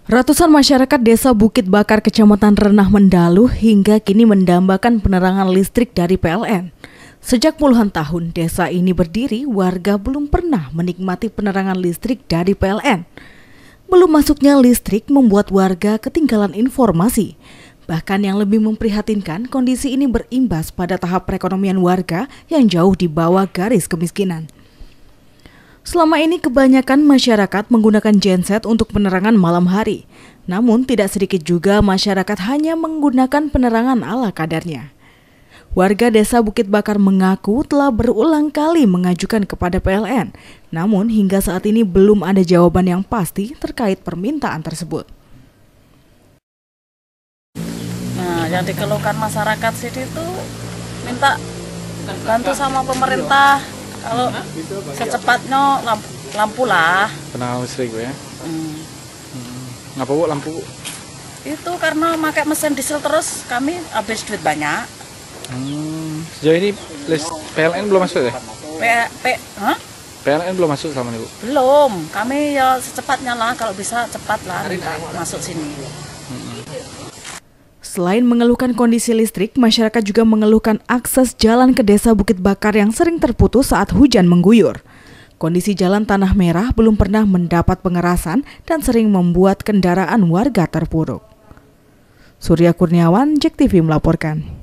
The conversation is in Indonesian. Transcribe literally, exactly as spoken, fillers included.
Ratusan masyarakat desa Bukit Bakar, Kecamatan Renah Mendalu hingga kini mendambakan penerangan listrik dari P L N. Sejak puluhan tahun desa ini berdiri, warga belum pernah menikmati penerangan listrik dari P L N. Belum masuknya listrik membuat warga ketinggalan informasi. Bahkan yang lebih memprihatinkan, kondisi ini berimbas pada tahap perekonomian warga yang jauh di bawah garis kemiskinan. Selama ini kebanyakan masyarakat menggunakan genset untuk penerangan malam hari. Namun tidak sedikit juga masyarakat hanya menggunakan penerangan ala kadarnya. Warga desa Bukit Bakar mengaku telah berulang kali mengajukan kepada P L N. Namun hingga saat ini belum ada jawaban yang pasti terkait permintaan tersebut. Nah, yang dikeluhkan masyarakat sini tuh minta bantu sama pemerintah. Kalau secepatnya lampu, lampu lah. Penerangan listrik ya? Hmm. Hmm. Ngapa bu lampu? Itu karena pakai mesin diesel terus kami habis duit banyak. Hmm. Sejauh ini list P L N belum masuk ya? P, P, huh? P L N belum masuk selama ini bu? Belum. Kami ya secepatnya lah, kalau bisa cepat lah minta masuk sini. Hmm. Selain mengeluhkan kondisi listrik, masyarakat juga mengeluhkan akses jalan ke desa Bukit Bakar yang sering terputus saat hujan mengguyur. Kondisi jalan tanah merah belum pernah mendapat pengerasan dan sering membuat kendaraan warga terpuruk. Surya Kurniawan, J E K T V melaporkan.